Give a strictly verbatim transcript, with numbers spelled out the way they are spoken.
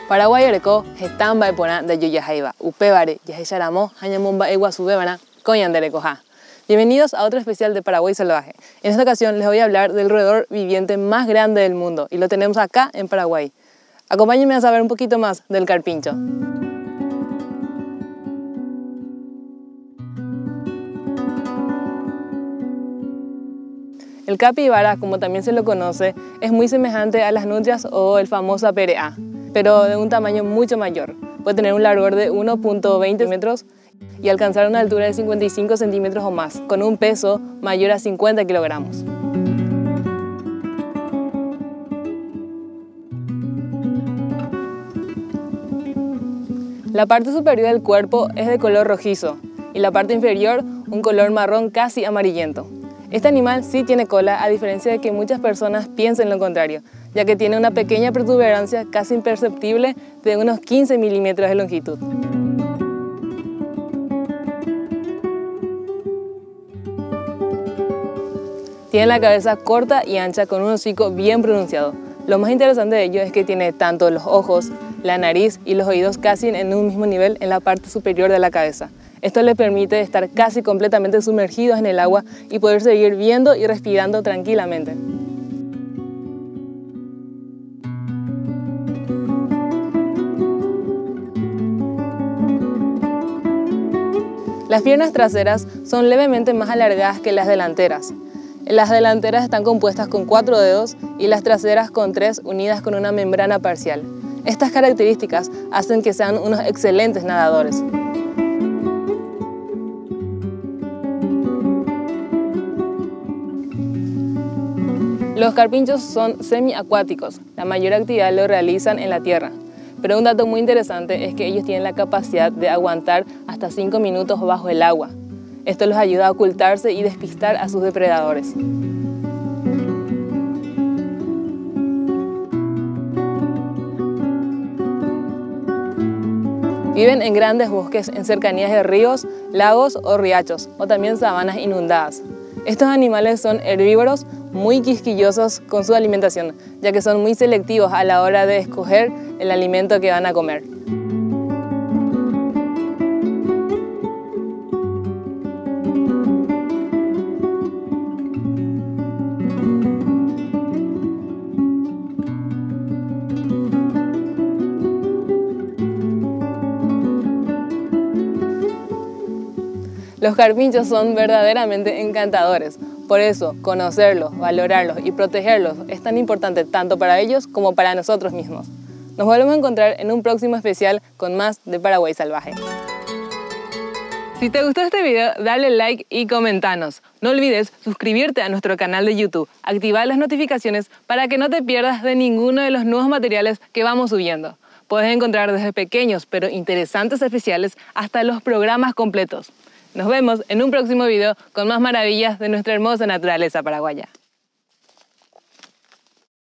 Paraguay ereko hetamba epona de Yuyajaiba, upebare, yajecharamo, hañamumba eguasubebana, coñanderecoja. Bienvenidos a otro especial de Paraguay Salvaje. En esta ocasión les voy a hablar del roedor viviente más grande del mundo y lo tenemos acá en Paraguay. Acompáñenme a saber un poquito más del carpincho. El capibara, como también se lo conoce, es muy semejante a las nutrias o el famoso perea, pero de un tamaño mucho mayor. Puede tener un largor de uno punto veinte metros y alcanzar una altura de cincuenta y cinco centímetros o más, con un peso mayor a cincuenta kilogramos. La parte superior del cuerpo es de color rojizo y la parte inferior un color marrón casi amarillento. Este animal sí tiene cola, a diferencia de que muchas personas piensen lo contrario, ya que tiene una pequeña protuberancia casi imperceptible de unos quince milímetros de longitud. Tiene la cabeza corta y ancha con un hocico bien pronunciado. Lo más interesante de ello es que tiene tanto los ojos, la nariz y los oídos casi en un mismo nivel en la parte superior de la cabeza. Esto le permite estar casi completamente sumergidos en el agua y poder seguir viendo y respirando tranquilamente. Las piernas traseras son levemente más alargadas que las delanteras. Las delanteras están compuestas con cuatro dedos y las traseras con tres, unidas con una membrana parcial. Estas características hacen que sean unos excelentes nadadores. Los carpinchos son semiacuáticos, la mayor actividad lo realizan en la tierra, pero un dato muy interesante es que ellos tienen la capacidad de aguantar hasta cinco minutos bajo el agua. Esto los ayuda a ocultarse y despistar a sus depredadores. Viven en grandes bosques en cercanías de ríos, lagos o riachos, o también sabanas inundadas. Estos animales son herbívoros, muy quisquillosos con su alimentación, ya que son muy selectivos a la hora de escoger el alimento que van a comer. Los carpinchos son verdaderamente encantadores. Por eso, conocerlos, valorarlos y protegerlos es tan importante tanto para ellos como para nosotros mismos. Nos volvemos a encontrar en un próximo especial con más de Paraguay Salvaje. Si te gustó este video, dale like y comentanos. No olvides suscribirte a nuestro canal de YouTube, activar las notificaciones para que no te pierdas de ninguno de los nuevos materiales que vamos subiendo. Puedes encontrar desde pequeños pero interesantes especiales hasta los programas completos. Nos vemos en un próximo video con más maravillas de nuestra hermosa naturaleza paraguaya.